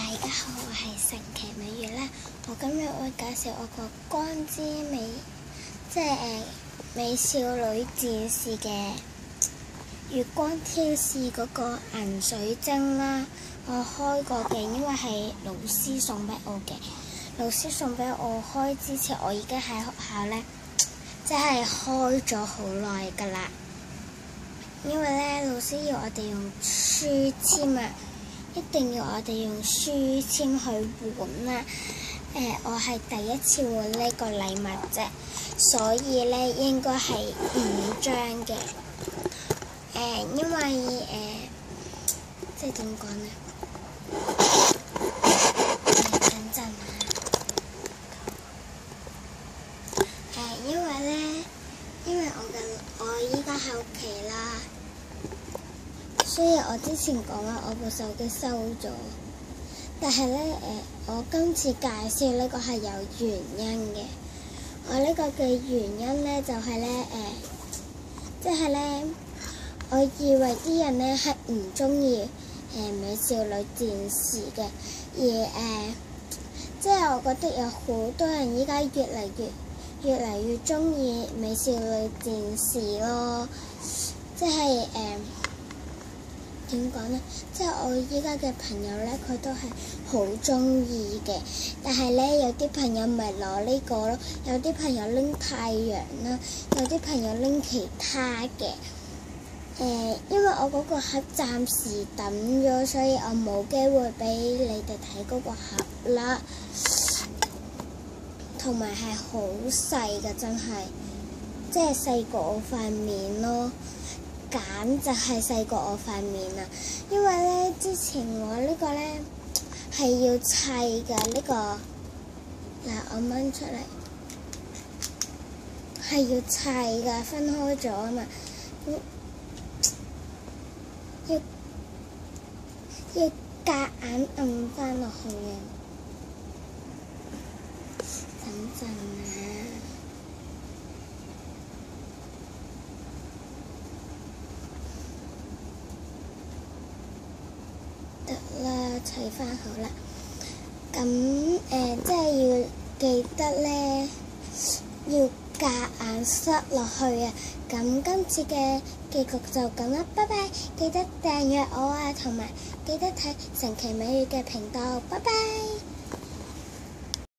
家好，我係神奇美月啦。我今日會介紹我個光之美，即係美少女戰士嘅月光天使嗰個銀水晶啦。我開過嘅，因為係老師送俾我嘅。老師送俾我開之前，我已經喺學校呢，即係開咗好耐㗎啦。因為呢，老師要我哋用書籤啊。一定要我哋用書籤去換啦。我係第一次換呢個禮物啫，所以咧應該係5張嘅。因為即係點講呢？等陣啊。因為我依家喺屋企啦。所以我之前講話我部手機收咗，但係咧我今次介紹呢個係有原因嘅。我呢個嘅原因咧就係咧即係咧，我以為啲人咧係唔中意美少女戰士嘅，而即係我覺得有好多人依家越嚟越中意美少女戰士咯，即係點講呢？即係我依家嘅朋友呢，佢都係好中意嘅。但係呢，有啲朋友咪攞呢個咯，有啲朋友拎太陽啦，有啲朋友拎其他嘅。因為我嗰個盒暫時抌咗，所以我冇機會俾你哋睇嗰個盒啦。同埋係好細㗎，真係，即係細過我塊面咯。簡直係細過我塊面啊！因為咧，之前我呢個咧係要砌嘅呢個，嗱我掹出嚟係要砌嘅，分開咗啊嘛，要夾硬按翻落去嘅。等陣啊！得啦，砌翻好啦。咁即係要記得咧，要夾硬塞落去啊！咁今次嘅結局就咁啦，拜拜！記得訂閱我啊，同埋記得睇神奇美月嘅頻道，拜拜。